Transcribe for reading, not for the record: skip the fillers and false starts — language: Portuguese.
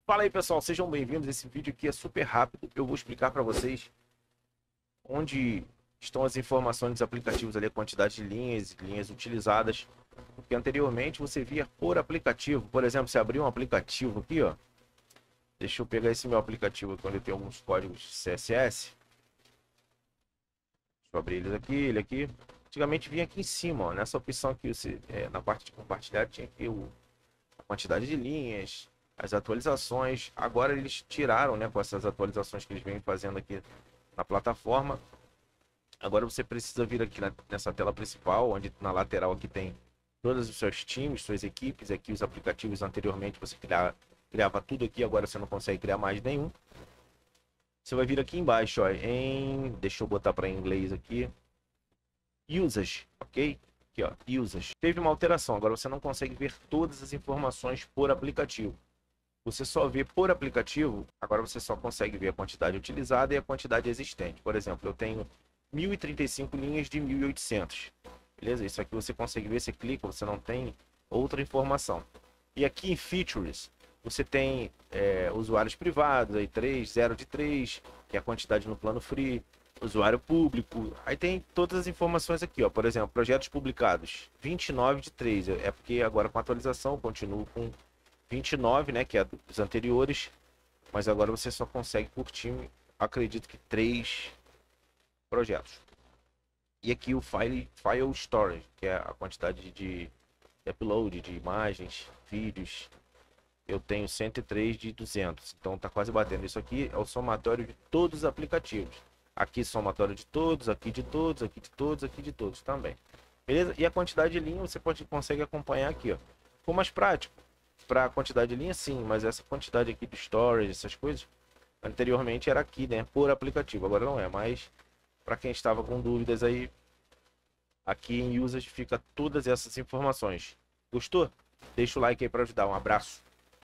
Fala aí, pessoal, sejam bem-vindos. Esse vídeo aqui é super rápido. Eu vou explicar para vocês onde estão as informações dos aplicativos ali, a quantidade de linhas utilizadas. Porque anteriormente você via por aplicativo. Por exemplo, você abriu um aplicativo aqui, ó. Deixa eu pegar esse meu aplicativo aqui, onde tem alguns códigos CSS. Deixa eu abrir eles aqui, ele aqui. Antigamente vinha aqui em cima, ó, nessa opção aqui, na parte de compartilhar tinha aqui a quantidade de linhas, as atualizações. Agora eles tiraram, né, com essas atualizações que eles vêm fazendo aqui na plataforma. Agora você precisa vir aqui nessa tela principal, onde na lateral aqui tem todos os seus times, suas equipes. Aqui os aplicativos anteriormente você criava tudo aqui, agora você não consegue criar mais nenhum. Você vai vir aqui embaixo, ó, deixa eu botar para inglês aqui. Usage, ok? Aqui, ó, Usage. Teve uma alteração, agora você não consegue ver todas as informações por aplicativo. Você só vê por aplicativo, agora você só consegue ver a quantidade utilizada e a quantidade existente. Por exemplo, eu tenho 1035 linhas de 1800. Beleza? Isso aqui você consegue ver, você clica, você não tem outra informação. E aqui em Features, você tem usuários privados, aí 3, 0 de 3, que é a quantidade no plano free, usuário público. Aí tem todas as informações aqui, ó. Por exemplo, projetos publicados, 29 de 3. É porque agora com a atualização eu continuo com 29, né, que é dos anteriores, mas agora você só consegue por time, acredito que 3 projetos. E aqui o file storage, que é a quantidade de upload de imagens, vídeos. Eu tenho 103 de 200, então tá quase batendo. Isso aqui é o somatório de todos os aplicativos. Aqui somatório de todos, aqui de todos, aqui de todos, aqui de todos também. Beleza? E a quantidade de linha você consegue acompanhar aqui, ó. Ficou mais prático para a quantidade de linha, sim, mas essa quantidade aqui do storage, essas coisas, anteriormente era aqui, né, por aplicativo. Agora não é, mas para quem estava com dúvidas aí, aqui em Usage fica todas essas informações. Gostou? Deixa o like aí para ajudar. Um abraço.